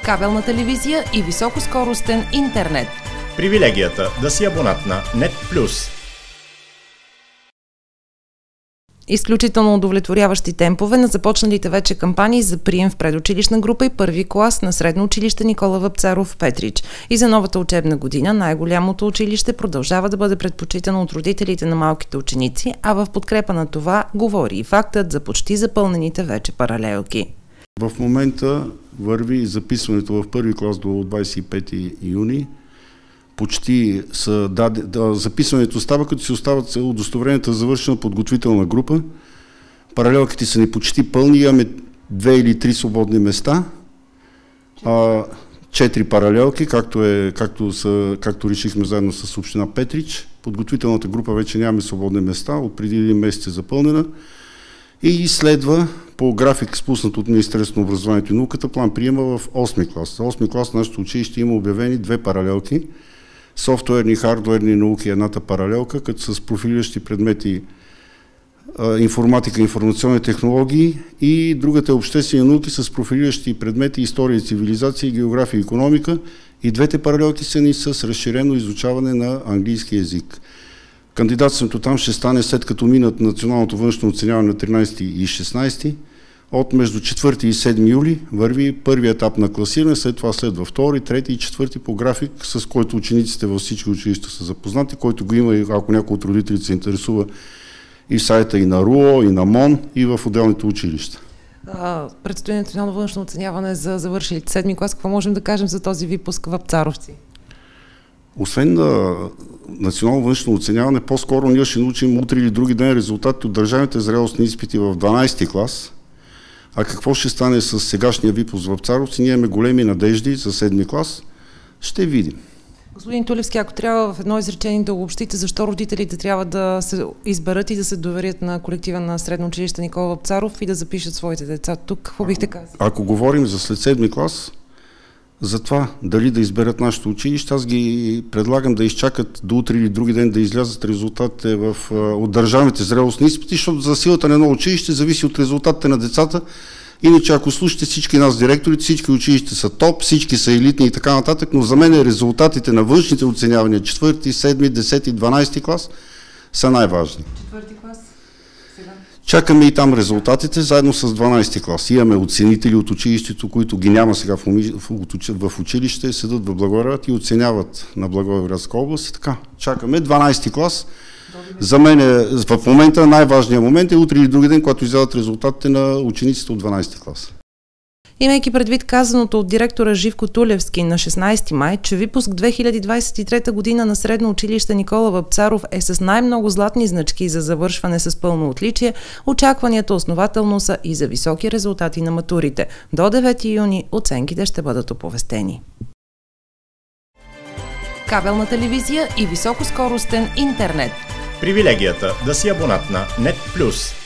кабелна телевизия и високоскоростен интернет. Привилегията да си абонат на NET+. Изключително удовлетворяващи темпове на започналите вече кампании за прием в предучилищна група и първи клас на Средно училище Никола Вапцаров в Петрич. И за новата учебна година най-голямото училище продължава да бъде предпочитано от родителите на малките ученици, а в подкрепа на това говори и фактът за почти запълнените вече паралелки. В момента върви записването в първи клас до 25 юни. Почти записването става, като си остават удостоверенията за завършена подготвителна група. Паралелките са ни почти пълни, имаме 2 или 3 свободни места. 4 паралелки, както решихме заедно с община Петрич. Подготвителната група вече нямаме свободни места, от преди един месец е запълнена. И следва по график, спуснат от Министерството на образованието и науката, план приема в 8 клас. За 8 клас нашето училище има обявени 2 паралелки. Софтуерни и хардуерни науки едната паралелка, като с профилиращи предмети информатика, информационни технологии, и другата е обществени науки с профилиращи предмети история и цивилизация, география и икономика. И двете паралелки са ни с разширено изучаване на английски език. Кандидатството там ще стане след като минат националното външно оценяване на 13 и 16. От между 4 и 7 юли върви първи етап на класиране, след това следва втори, трети и четвърти по график, с който учениците във всички училища са запознати, който го има, ако някой от родителите се интересува, и в сайта и на РУО, и на МОН, и в отделните училища. Предстои национално външно оценяване за завършилите 7 клас. Какво можем да кажем за този випуск вапцаровци? Освен национално външно оценяване, по-скоро ние ще научим утре или други ден резултати от държавните зрелостни изпити в 12 клас. А какво ще стане с сегашния випуск вапцаровци? Ние имаме големи надежди за 7 клас. Ще видим. Господин Тулевски, ако трябва в едно изречение да обобщите, защо родителите трябва да се изберат и да се доверят на колектива на Средно училище Никола Вапцаров и да запишат своите деца тук, какво бихте казали? Ако говорим за след 7 клас, за това дали да изберат нашето училище, аз ги предлагам да изчакат до утре или други ден да излязат резултатите от държавните зрелостни изпити, защото за силата на едно училище зависи от резултатите на децата. Иначе ако слушате всички нас директорите, всички училища са топ, всички са елитни и така нататък, но за мен резултатите на външните оценявания 4, 7, 10, 12 клас са най-важни. 4 клас? Чакаме и там резултатите, заедно с 12 клас. Имаме оценители от училището, които ги няма сега в училище, седат в Благоевград и оценяват на Благоевградска област и така. Чакаме 12 клас. За мен в момента най-важният момент е утре или други ден, когато излязат резултатите на учениците от 12 клас. Имайки предвид казаното от директора Живко Тулевски на 16 май, че випуск 2023 година на Средно училище Никола Вапцаров е с най-много златни значки за завършване с пълно отличие, очакванията основателно са и за високи резултати на матурите. До 9 юни оценките ще бъдат оповестени. Кабелна телевизия и високоскоростен интернет. Привилегията да си абонат на NET+.